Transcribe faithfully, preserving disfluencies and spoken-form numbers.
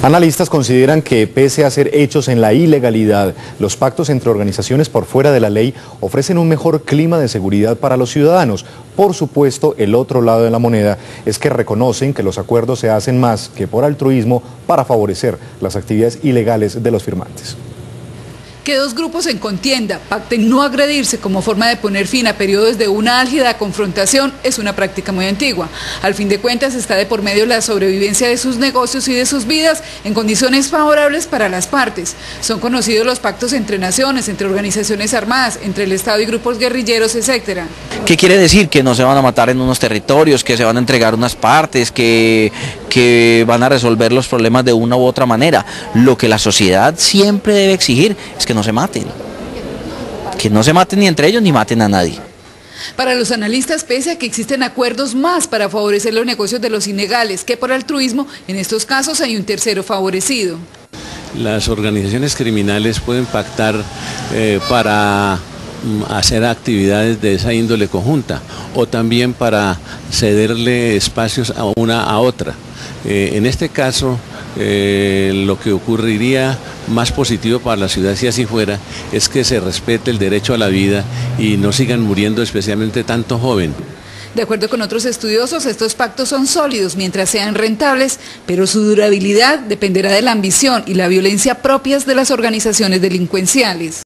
Analistas consideran que pese a ser hechos en la ilegalidad, los pactos entre organizaciones por fuera de la ley ofrecen un mejor clima de seguridad para los ciudadanos. Por supuesto, el otro lado de la moneda es que reconocen que los acuerdos se hacen más que por altruismo para favorecer las actividades ilegales de los firmantes. Que dos grupos en contienda pacten no agredirse como forma de poner fin a periodos de una álgida confrontación es una práctica muy antigua. Al fin de cuentas está de por medio la sobrevivencia de sus negocios y de sus vidas en condiciones favorables para las partes. Son conocidos los pactos entre naciones, entre organizaciones armadas, entre el Estado y grupos guerrilleros, etcétera. ¿Qué quiere decir? Que no se van a matar en unos territorios, que se van a entregar unas partes, que, que van a resolver los problemas de una u otra manera. Lo que la sociedad siempre debe exigir es que no se maten, que no se maten ni entre ellos ni maten a nadie. Para los analistas, pese a que existen acuerdos más para favorecer los negocios de los ilegales que por altruismo, en estos casos hay un tercero favorecido. Las organizaciones criminales pueden pactar eh, para hacer actividades de esa índole conjunta o también para cederle espacios a una a otra. Eh, en este caso, eh, lo que ocurriría más positivo para la ciudad, si así fuera, es que se respete el derecho a la vida y no sigan muriendo especialmente tanto joven. De acuerdo con otros estudiosos, estos pactos son sólidos mientras sean rentables, pero su durabilidad dependerá de la ambición y la violencia propias de las organizaciones delincuenciales.